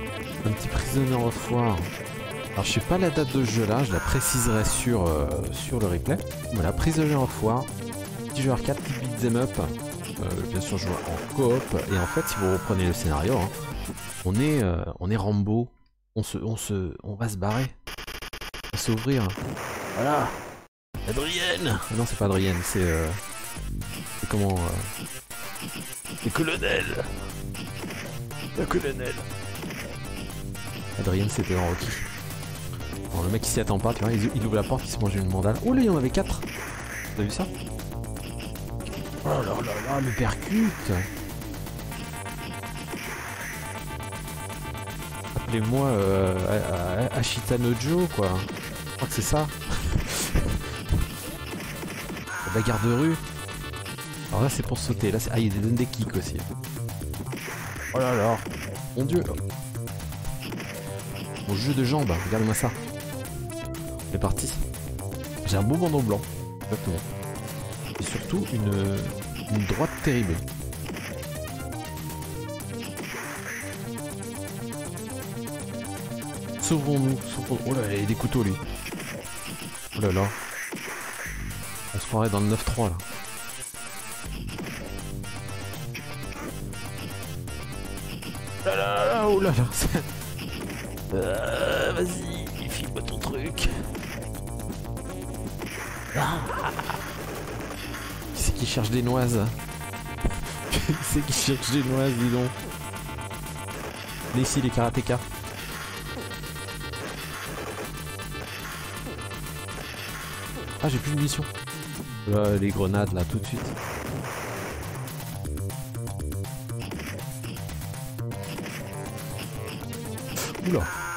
Un petit prisonnier of war. Alors je sais pas la date de ce jeu là, je la préciserai sur le replay. Voilà, Prisoner of War, petit jeu arcade, petit beat'em up, bien sûr joué en coop. Et en fait, si vous reprenez le scénario, hein, on est Rambo, on va se barrer, on va s'ouvrir. Voilà, Adrienne. Non, c'est pas Adrienne, c'est comment c'est Colonel. Le colonel. Adrienne, c'était dans Rocky. Alors, le mec il s'y attend pas, tu vois, il ouvre la porte, il se mange une mandale. Oh là, il y en avait 4. T'as vu ça? Oh là là là, le percute. Appelez-moi Ashita no Joe, quoi. Je crois que c'est ça. La bagarre de rue. Alors là, c'est pour sauter. Là, ah, il donne des kicks aussi. Oh là là. Mon dieu. Mon jeu de jambes, regarde-moi ça. C'est parti. J'ai un beau bandeau blanc. Exactement. Et surtout une droite terrible. Sauvons-nous. Oh là, il y a des couteaux lui. Oh là là. On se croirait dans le 9-3 là. Là là là, oh là là. Vas-y, file-moi ton truc. Ah. Qui c'est qui cherche des noises? Qui c'est qui cherche des noises, dis donc? Venez ici les karatékas. Ah, j'ai plus de munitions. Là, les grenades là tout de suite. Oula.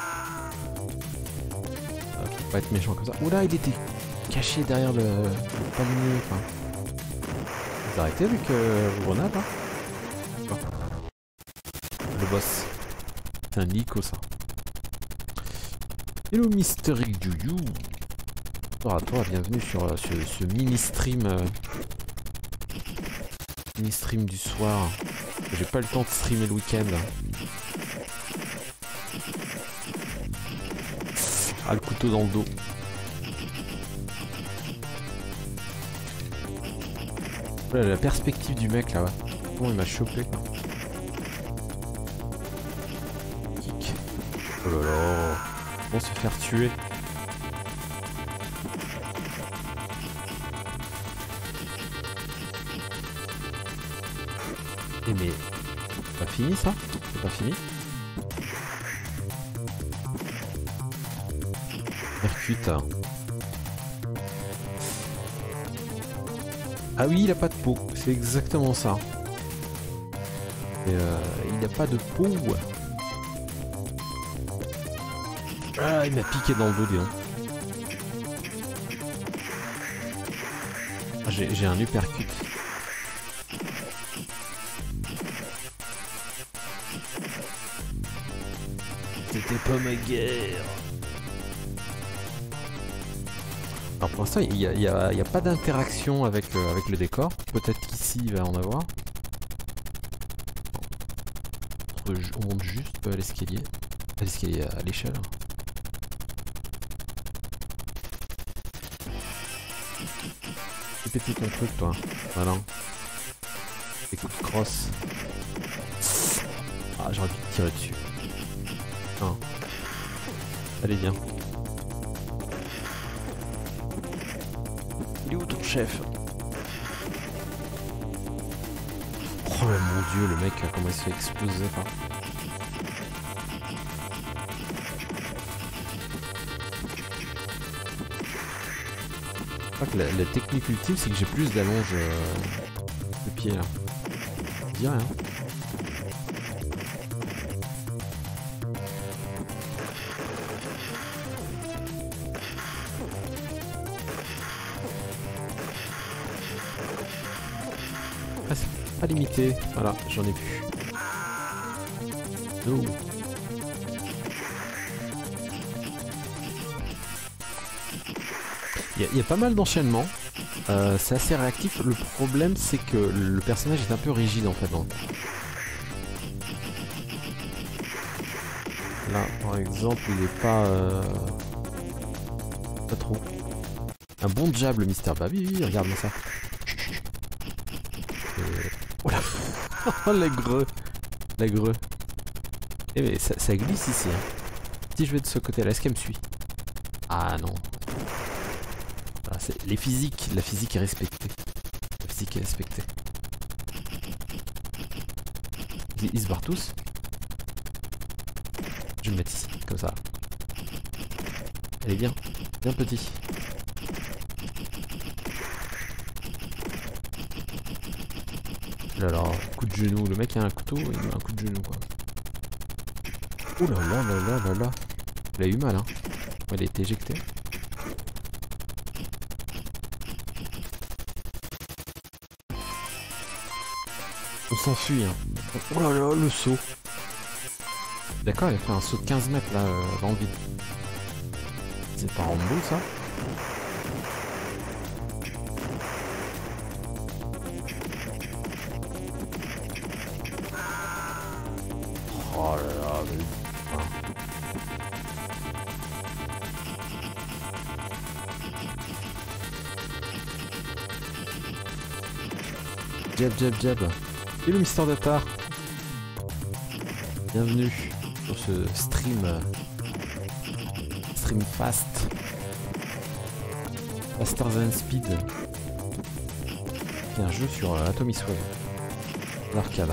Faut pas être méchant comme ça. Oula, il était caché derrière le panier. Enfin. Vous arrêtez avec grenade hein. Le boss. C'est un Nico ça. Hello Mysteric Juju. Bonjour à toi, bienvenue sur ce mini-stream. Mini-stream du soir. J'ai pas le temps de streamer le week-end. Ah, le couteau dans le dos. Voilà, la perspective du mec là. Comment il m'a chopé quoi. Kick. Oh là là. On se faire tuer. Et mais... C'est pas fini ça? C'est pas fini? Percute. Ah oui, il a pas de peau, c'est exactement ça. Et il n'a pas de peau. Ah, il m'a piqué dans le dos, dis donc. Ah, j'ai un uppercut. C'était pas ma guerre. Alors pour l'instant, il n'y a pas d'interaction avec le décor. Peut-être qu'ici, il va en avoir. On monte juste à l'escalier. À l'escalier, à l'échelle. Fais péter ton truc, toi. Voilà. Des coups de crosse. Ah, j'aurais dû te tirer dessus. Non. Allez, viens. Il est où ton chef? Oh mon dieu, le mec, comment il se fait exploser quoi. Je crois que la technique ultime, c'est que j'ai plus d'allonge de pied là. Je dis rien. Pas limité, voilà, j'en ai plus. Oh. Il y a pas mal d'enchaînements, c'est assez réactif. Le problème c'est que le personnage est un peu rigide en fait. Là, par exemple, il est pas... Pas trop. Un bon jab, le Mister. Bah oui, regarde-moi ça. Oh là. Oh, l'aigreux. L'aigreux. Eh mais ça glisse ici. Hein. Si je vais de ce côté-là, est-ce qu'elle me suit? Ah non. Voilà, les physiques, la physique est respectée. La physique est respectée. Ils se barrent tous. Je vais me mettre ici, comme ça. Elle est bien petit. Là là, coup de genou. Le mec a un couteau, il met un coup de genou quoi. Ouh là là là là là là. Il a eu mal hein. Il a été éjecté. On s'enfuit hein. Oh là là, le saut. D'accord, il a fait un saut de 15 mètres là dans le vide. C'est pas Rambo ça? Oh là là, mais... Jab jab jab. Et le Mister Datar. Bienvenue sur ce stream. Stream fast. Faster than speed. C'est un jeu sur Atomic Web. L'arcade.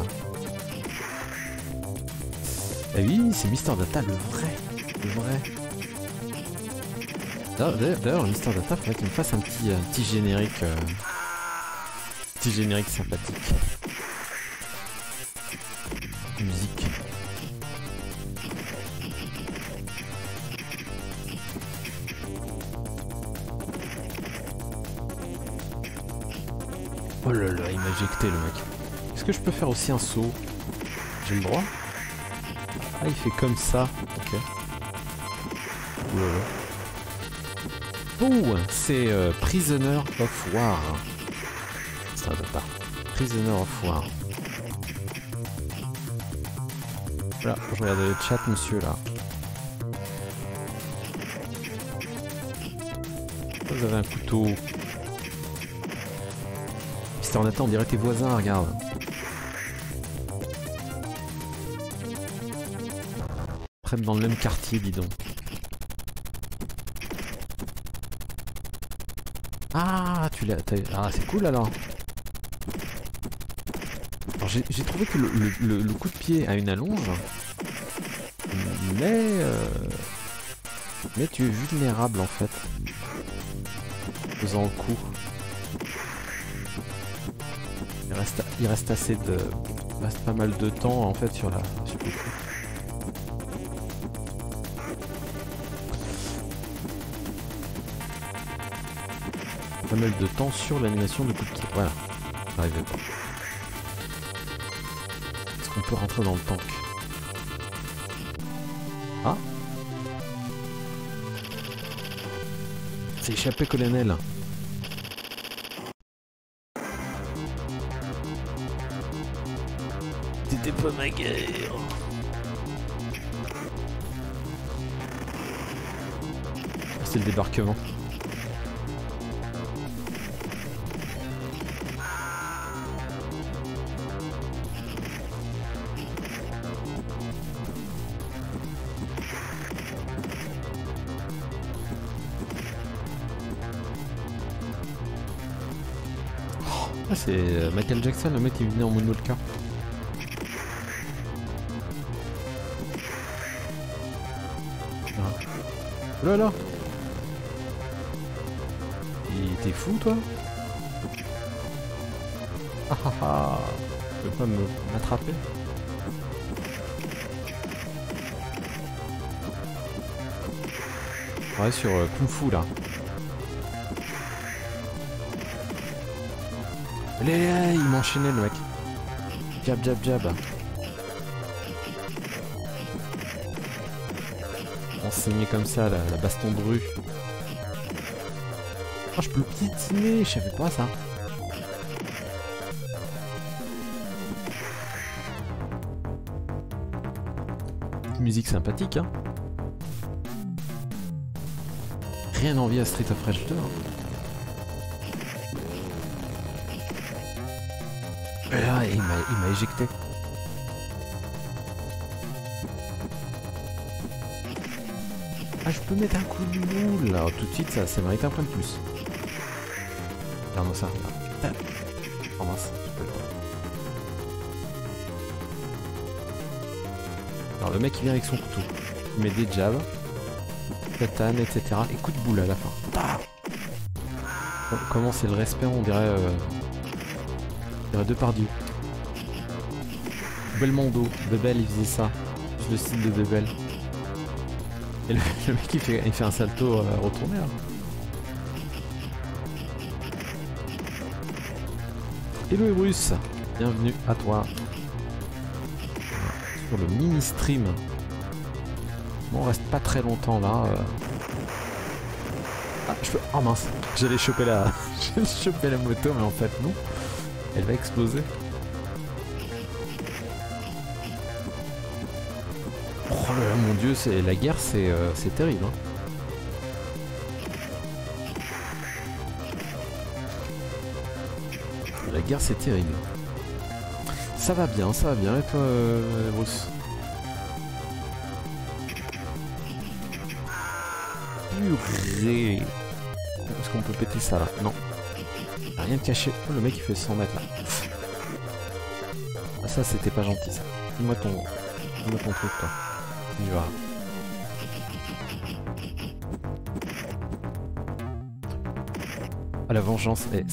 Ah oui, c'est Mister Data, le vrai. Le vrai. D'ailleurs, le Mister Data, faudrait qu'il me fasse un petit générique. Petit générique sympathique. Musique. Oh là là, il m'a éjecté le mec. Est-ce que je peux faire aussi un saut? J'ai le droit? Ah, il fait comme ça. Ok. Ouh là là. Oh, c'est Prisoner of War. Ça va pas. Prisoner of War. Voilà, je regarde le chat, monsieur, là. Vous avez un couteau. Mister Nathan, on dirait tes voisins, regarde. Prennent dans le même quartier, dis donc. Ah, tu l'as... Ah, c'est cool, alors. Alors j'ai trouvé que le coup de pied a une allonge, mais tu es vulnérable en fait, en faisant le coup. Il reste assez de, il reste pas mal de temps en fait sur le coup. Pas mal de temps sur l'animation du coup de pied. Voilà, j'arrivais pas. On peut rentrer dans le tank. Ah, c'est échappé, colonel. C'était pas ma guerre. C'est le débarquement. Ah, c'est Michael Jackson, le mec qui venait en Moonwalker. Ah. Oh là là. T'es fou toi? Ah ah ah. Tu peux pas m'attraper? Ouais, sur Kung Fu là. Allez, il m'a enchaîné le mec. Jab, jab, jab. Enseigner comme ça la baston de rue. Oh, je peux le piétiner, je savais pas ça. petite musique sympathique, hein. Rien d'envie à Street of Rage 2. Hein. Et là, il m'a éjecté. Ah, je peux mettre un coup de boule là, tout de suite, ça mérite un point de plus. Regarde-moi ça. Là. Oh mince, je peux le voir. Alors le mec il vient avec son couteau. Il met des jabs, katane, etc. Et coup de boule à la fin. Ah, comment c'est le respect, on dirait Depardieu. Belmondo, Bebel il faisait ça. Juste le style de Bebel. Et le mec il fait un salto retourné là. Hello Ebrus, bienvenue à toi. Sur le mini stream. Bon, on reste pas très longtemps là. Ah, je peux... Oh mince, j'allais choper la... j'allais choper la moto, mais en fait non. Elle va exploser. Oh là là, mon dieu, la guerre, c'est terrible. Hein. La guerre, c'est terrible. Ça va bien, et toi, Bruce? Purée. Est-ce qu'on peut péter ça là? Non. Rien de caché. Oh, le mec il fait 100 mètres là. Ah, ça c'était pas gentil ça. Dis-moi ton truc toi. On y va. Ah la vengeance est...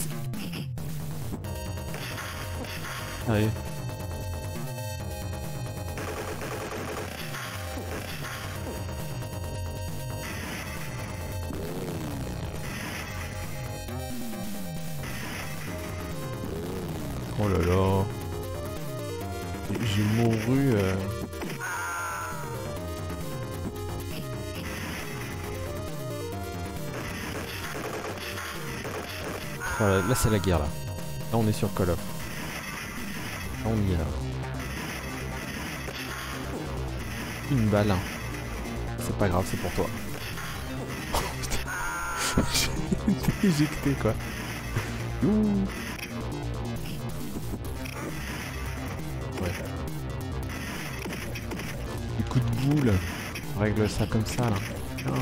Allez. Oh là là. J'ai mouru... Voilà, là c'est la guerre là. Là on est sur Call of. Là on y est là. Une balle. C'est pas grave, c'est pour toi. Oh putain. J'ai été éjecté quoi. Ouh. Ouais. Des coups de boule. On règle ça comme ça là. Tiens.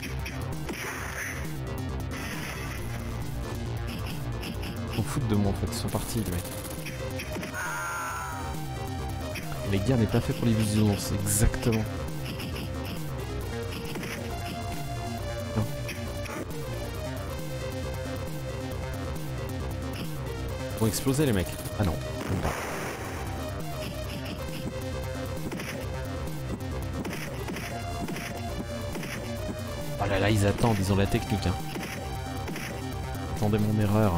Ils s'en foutent de moi en fait, ils sont partis les mecs. La guerre n'est pas fait pour les bisounours, exactement. Non. Ils vont exploser les mecs. Ah non, même pas. Oh là là, ils attendent, ils ont la technique. Hein. Attendez mon erreur.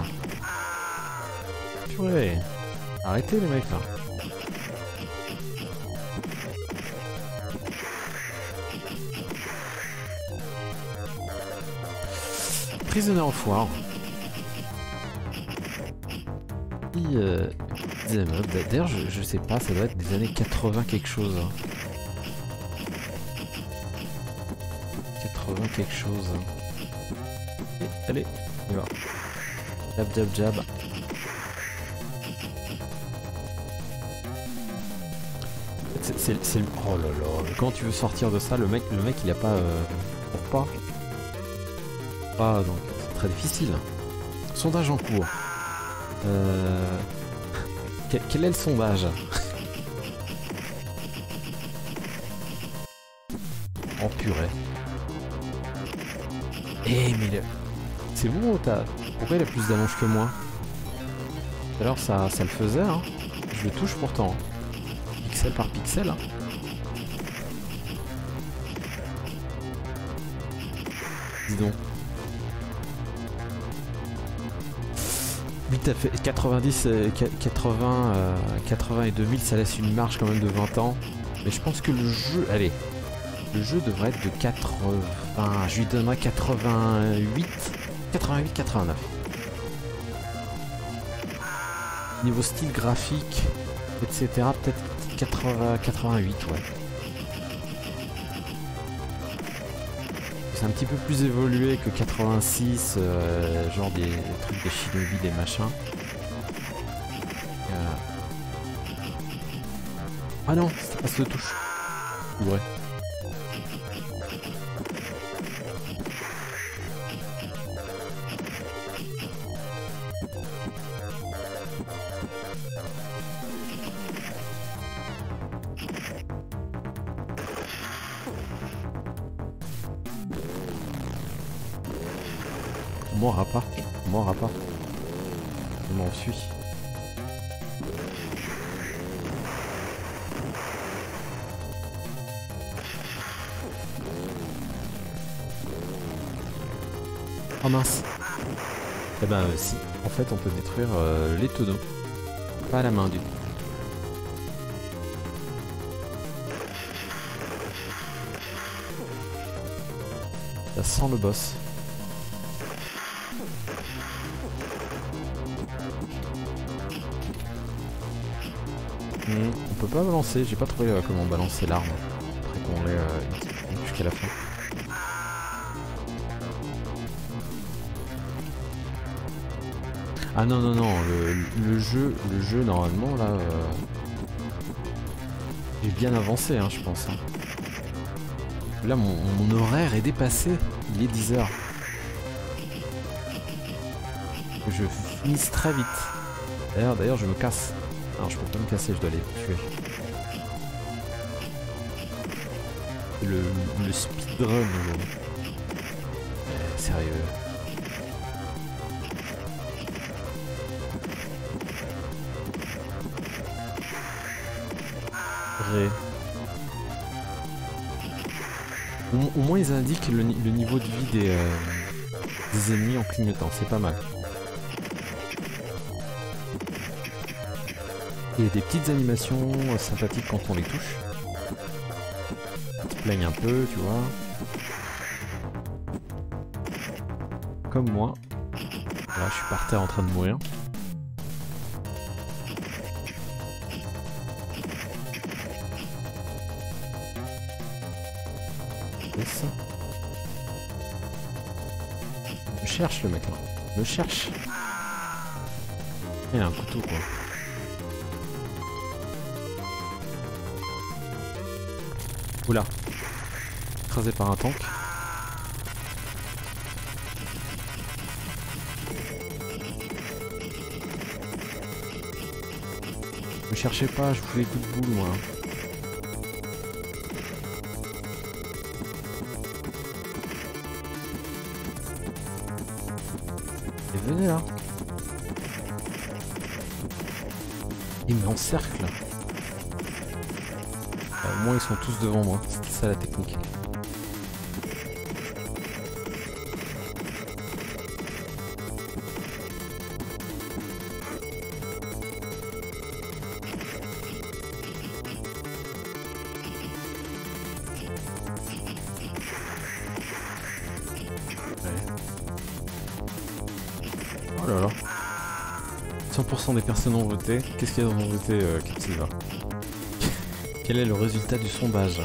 Purée. Arrêtez les mecs là. Prisoner of War. D'ailleurs, je sais pas, ça doit être des années 80 quelque chose. 80 quelque chose. Et, allez, on y va. Jab, jab, jab. C'est le... Oh là là, comment tu veux sortir de ça? Le mec il a pas... pas. Ah, donc c'est très difficile. Sondage en cours. Quel est le sondage? Oh purée. Eh mais le... C'est bon, pourquoi il a plus d'allonge que moi? Alors ça le faisait, hein. Je le touche pourtant. Pixel par pixel. Hein. Dis donc. 8 a fait 90, 80 et 2000, ça laisse une marge quand même de 20 ans. Mais je pense que le jeu... Allez. Le jeu devrait être de 80... Je lui donnerai 88... 88-89. Niveau style graphique, etc. Peut-être 88, ouais. C'est un petit peu plus évolué que 86, genre des trucs des Shinobi, des machins. Ah non, ça passe de touche. Ouais. On mourra pas, on mourra pas. Je m'enfuis. Oh mince. Eh ben si, en fait on peut détruire les tonneaux. Pas à la main du coup. Ça sent le boss. On peut pas balancer, j'ai pas trouvé comment balancer l'arme après qu'on l'ait jusqu'à la fin. Ah non non non, le jeu normalement là j'ai bien avancé hein, je pense. Hein. Là mon horaire est dépassé, il est 10 h. Je finisse très vite. D'ailleurs je me casse. Alors je peux pas me casser, je dois les tuer. Le speedrun aujourd'hui. Sérieux. Au moins ils indiquent le niveau de vie des ennemis en clignotant, c'est pas mal. Il y a des petites animations sympathiques quand on les touche. Ils se plaignent un peu, tu vois. Comme moi. Là, je suis par terre en train de mourir. Yes. Je cherche le mec là. Je cherche. Il a un couteau quoi. Oula. Écrasé par un tank. Ne cherchez pas, je vous fais des coups de boule moi. Et venez là. Il m'encercle. Au moins ils sont tous devant moi, c'était ça la technique. Oh là là. 100% des personnes ont voté. Qu'est-ce qu'il y a dans mon voté, Capsilva? Quel est le résultat du sondage?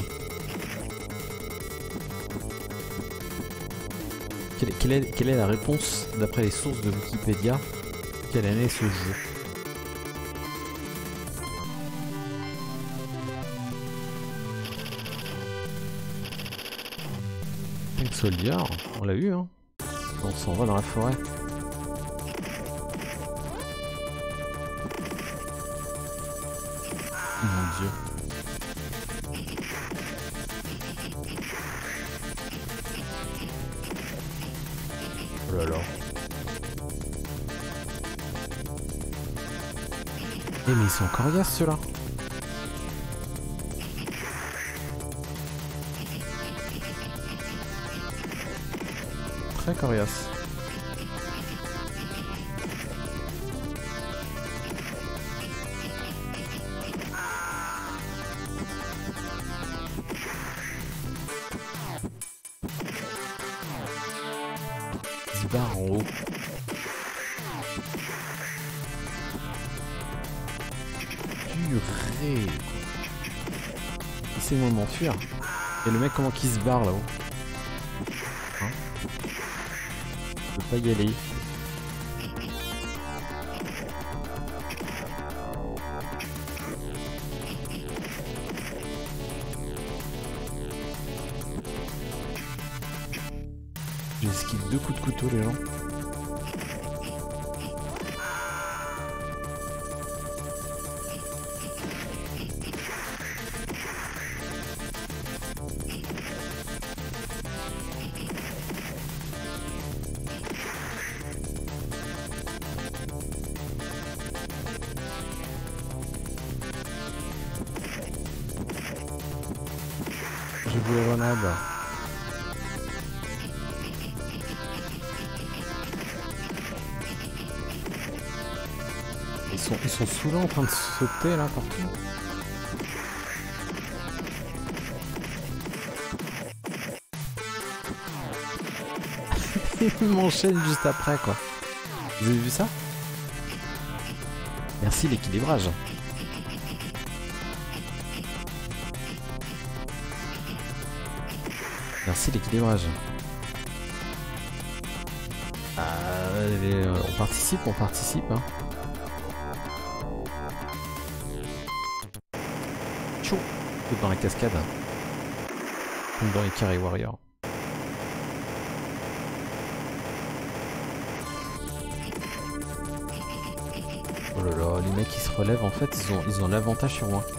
Quelle est la réponse d'après les sources de Wikipédia? Quelle année est ce jeu? Pink Soldier, on l'a eu hein. On s'en va dans la forêt. Mon dieu. Oh là là. Eh mais ils sont coriaces ceux-là. Très coriaces. Barre en haut. Purée. Laissez-moi m'enfuir. Et le mec comment qu'il se barre là-haut. pas y aller. J'esquive 2 coups de couteau les gens. J'ai vu la grenade. Ils sont souvent en train de sauter là partout. Ils m'enchaînent juste après quoi. Vous avez vu ça? Merci l'équilibrage. Merci l'équilibrage. On participe hein. Chaud. Dans la cascade. Comme dans les Carry Warriors. Oh là là, les mecs qui se relèvent en fait ils ont l'avantage sur moi.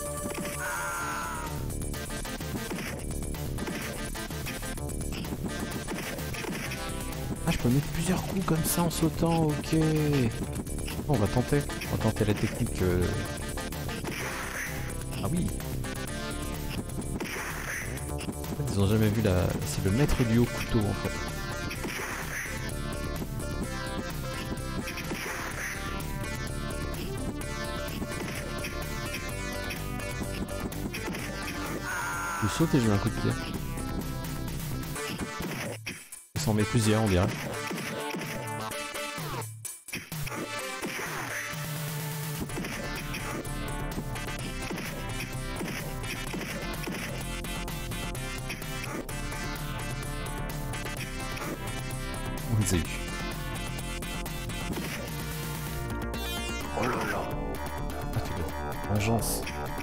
Ah je peux mettre plusieurs coups comme ça en sautant, ok. On va tenter la technique. Ah oui. En fait, ils ont jamais vu la. C'est le maître du haut couteau en fait. Je saute et je mets un coup de pied. Il s'en met plusieurs on dirait. On les a eu. Oh là là. Ah tu vois. Vengeance.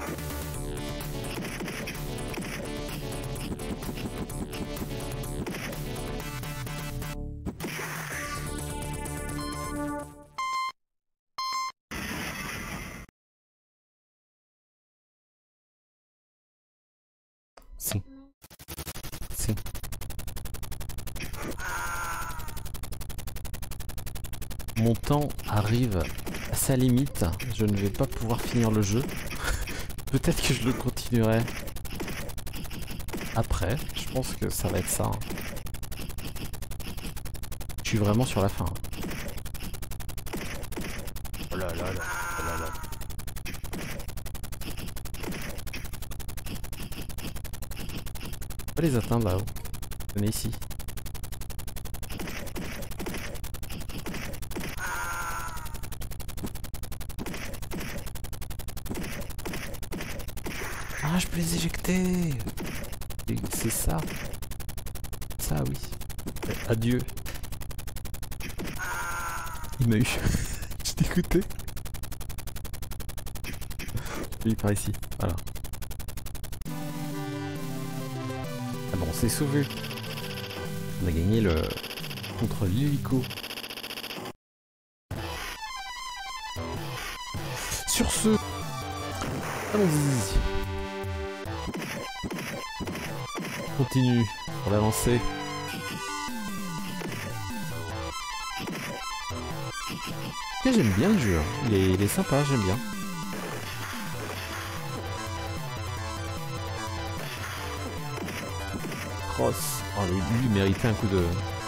Si. Mon temps arrive à sa limite. Je ne vais pas pouvoir finir le jeu. Peut-être que je le continuerai après. Je pense que ça va être ça. Je suis vraiment sur la fin. Oh là là là. Oh là là. On va les atteindre là-haut. Venez ici. Ah, je peux les éjecter. C'est ça. Ça, oui. Adieu. Il m'a eu. Je t'ai écouté. Lui par ici. Voilà. Ah bon, c'est sauvé. On a gagné le contre l'hélico. Sur ce, allons-y. Continue pour l'avancer. J'aime bien le jeu. Il est sympa, j'aime bien. Cross. Oh, lui méritait un coup de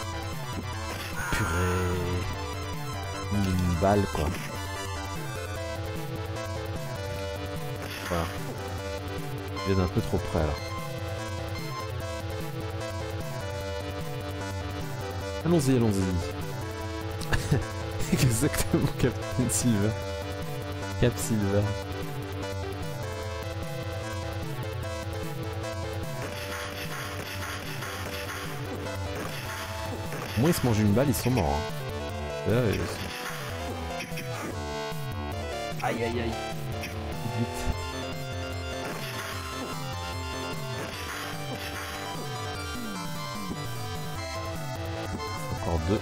purée. Une balle quoi. Voilà. Il est un peu trop près là. Allons-y, allons-y. Exactement, Captain Silver. Cap Silver. Au moins ils se mangent une balle, ils sont morts. Hein. Là, aïe aïe aïe. Vite. Encore 2.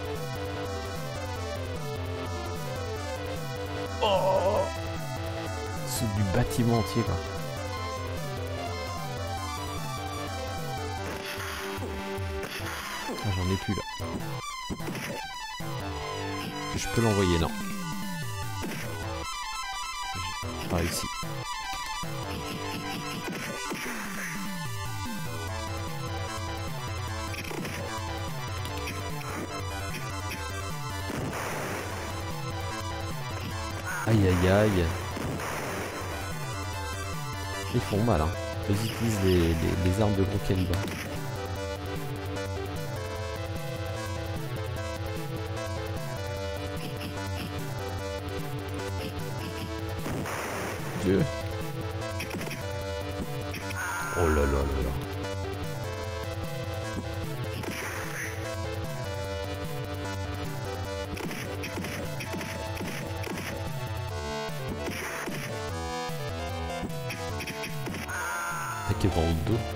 Oh, c'est du bâtiment entier quoi. Ah, j'en ai plus là. Je peux l'envoyer, non. J'ai pas réussi. Aïe aïe aïe. Ils font mal hein. Ils utilisent les armes de gros calibre. Dieu. Oh là là là là. Attaqué dans le dos.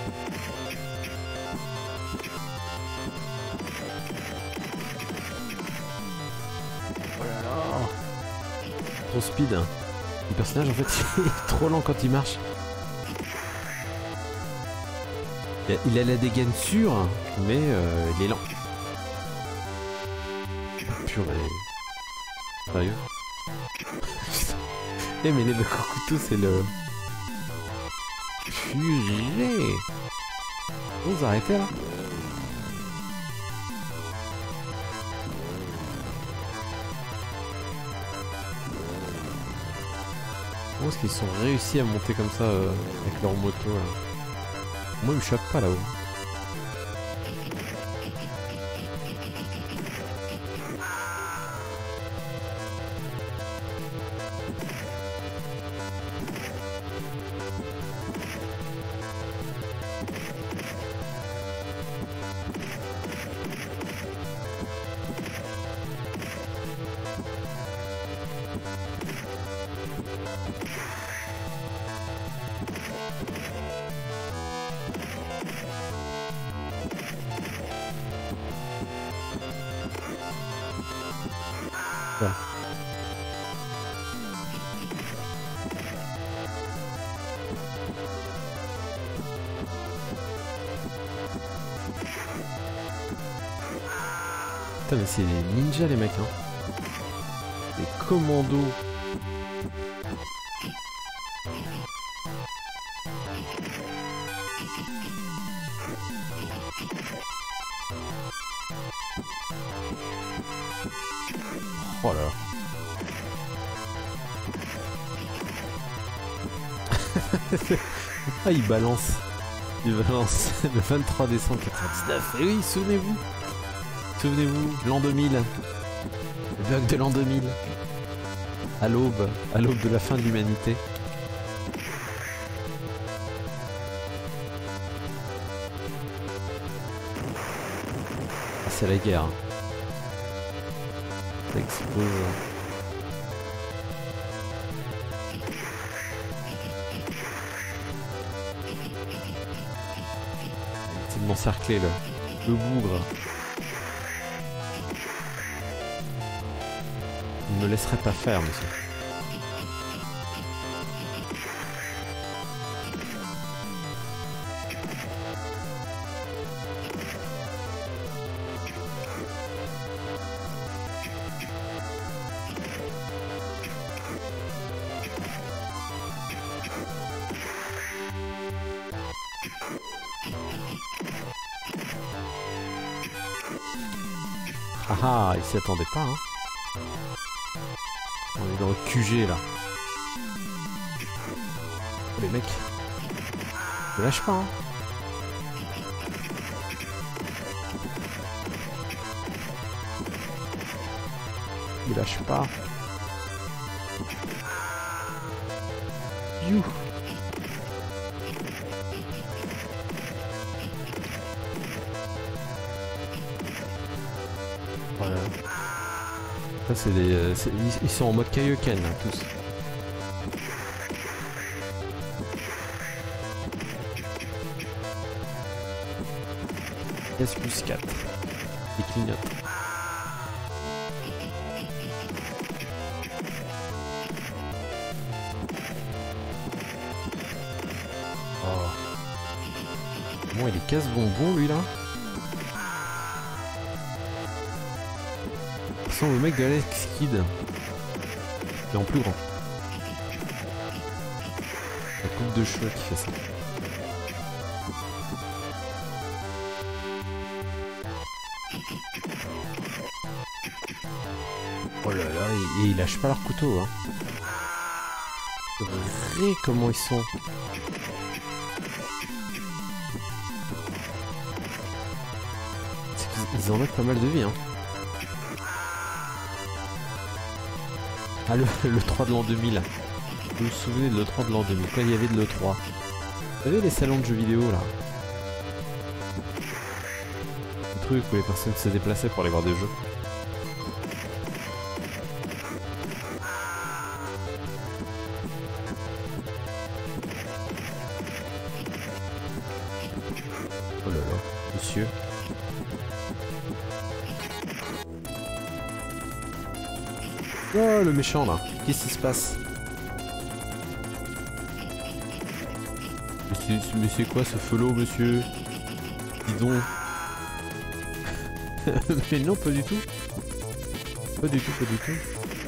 Oh là là. Trop speed. Hein. Le personnage en fait il est trop lent quand il marche. Il a la dégaine sûre, mais il est lent. Purée. Sérieux. Eh mais les mecs au couteau c'est le... Purée. Vous arrêtez là. Comment est-ce qu'ils sont réussi à monter comme ça avec leur moto là? Moi ils me choquent pas là-haut. Voilà. Putain mais c'est des ninjas les mecs hein. Des commandos. Oh là là. Ah il balance. Il balance le 23 décembre 99. Et oui, souvenez-vous. Souvenez-vous, l'an 2000. Le bug de l'an 2000. À l'aube de la fin de l'humanité. Ah, c'est la guerre. Hein. Ça explose. C'est de m'encercler là. Le bougre. Il ne me laisserait pas faire, monsieur. Ah ah, il s'y attendait pas, hein. On est dans le QG là. Oh, les mecs. Ne lâche pas, hein. Ne lâche pas. You. Ça, c'est des, ils sont en mode Kaioken, hein, tous. S plus 4. Et clignote. Oh. Bon, il est casse-bonbon lui là. Il ressemble au mec de Alex Kidd. Mais en plus grand. La coupe de cheveux qui fait ça. Oh là là, et ils lâchent pas leur couteau, hein. C'est vrai comment ils sont. Ils en mettent pas mal de vie, hein. Ah, le 3 de l'an 2000. Vous vous souvenez de l'E3 de l'an 2000, quand il y avait de l'E3. Vous savez les salons de jeux vidéo, là. Le truc où les personnes se déplaçaient pour aller voir des jeux. Oh là là, monsieur. Oh le méchant là, qu'est-ce qui se passe? Mais c'est quoi ce fellow monsieur? Dis donc. Mais non, pas du tout. Pas du tout, pas du tout.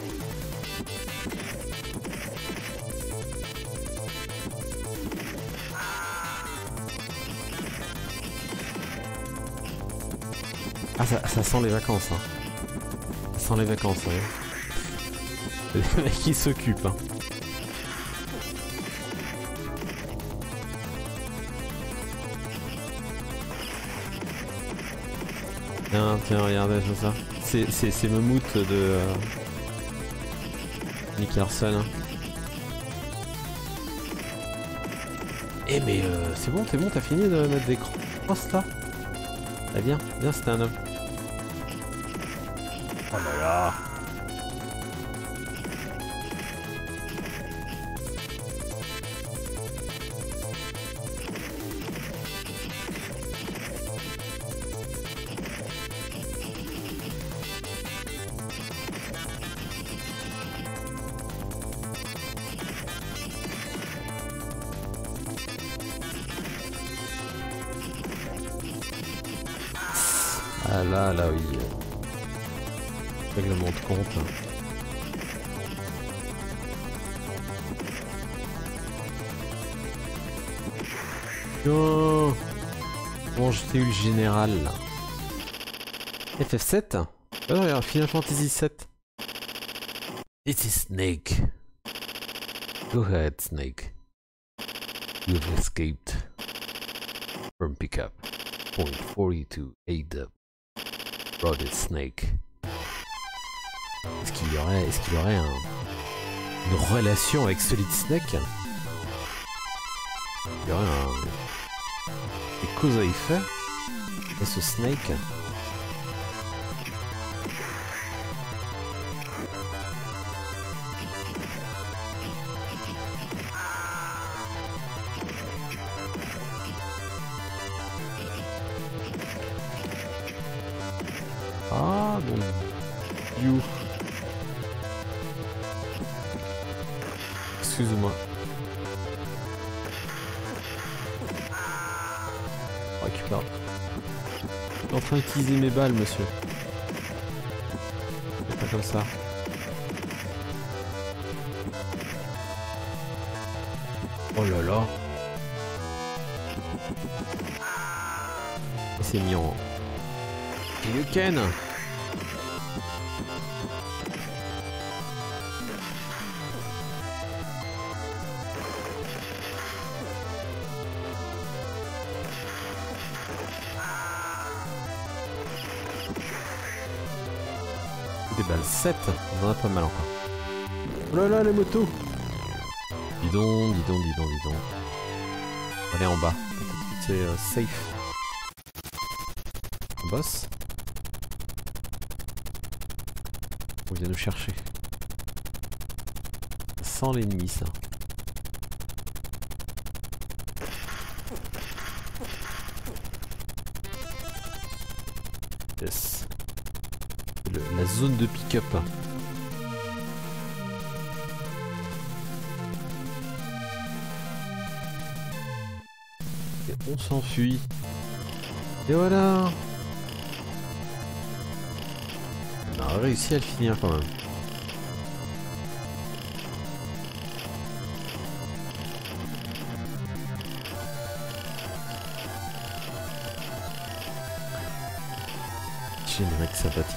Ah ça sent les vacances, hein. Ça sent les vacances, ouais. Le mec qui s'occupe, hein. Tiens, regardez ça. C'est Mammouth de Nick Larson. Hein. Eh mais c'est bon, t'as fini de mettre des crosses là? Ah viens, c'était un homme. Oh là là. Ah là oui. Règlement de compte. Oh bon, j'étais eu le général là. FF7. Ah non, regarde, Final Fantasy 7. It is Snake. Go ahead, Snake. You've escaped from pickup. Point 42 AW. Roaded Snake. Est-ce qu'il y aurait une relation avec Solid Snake? Il y aurait des causes à effet? Et ce Snake? Ah bon. You. Excuse-moi. Récupère. Je suis en train d'utiliser mes balles, monsieur. C'est pas comme ça. Oh là là. C'est mignon. Kaioken. Des balles 7, on en a pas mal encore. Oh là là, les motos. Dis donc. Allez en bas, c'est safe. Boss. On vient nous chercher. Sans l'ennemi, ça. Yes. La zone de pick-up. Et on s'enfuit. Et voilà. On a réussi à le finir quand même. Générique sympathique.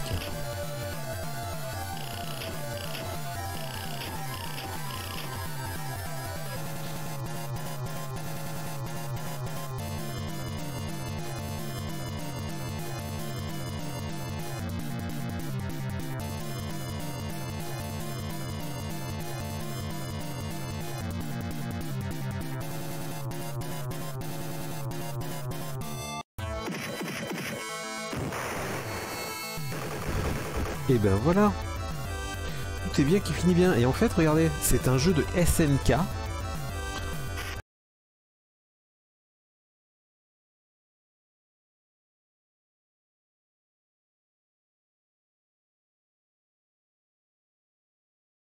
Et ben voilà, tout est bien qui finit bien. Et en fait, regardez, c'est un jeu de SNK